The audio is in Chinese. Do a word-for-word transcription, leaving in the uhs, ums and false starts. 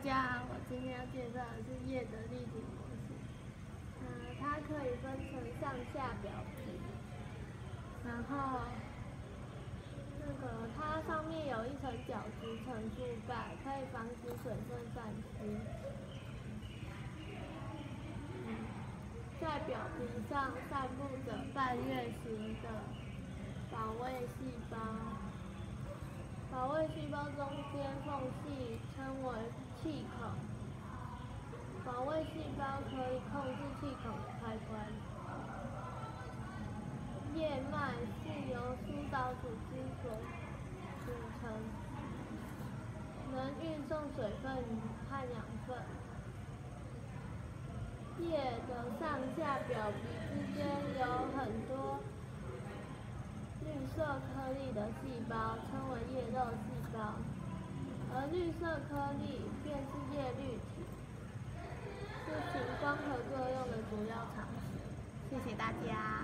家好，我今天要介绍的是叶的立体模型。嗯，它可以分成上下表皮，然后那个它上面有一层角质层覆盖，可以防止水分散失。嗯，在表皮上散布着半月形的保卫细胞。保卫细胞中间缝隙称为气孔，保卫细胞可以控制气孔的开关。叶脉是由输导组织所组成，能运送水分和养分。叶的上下表皮之间有很多绿色颗粒的细胞，称为叶肉细胞，而绿色颗粒便是叶绿体，是行光合作用的主要场所。谢谢大家。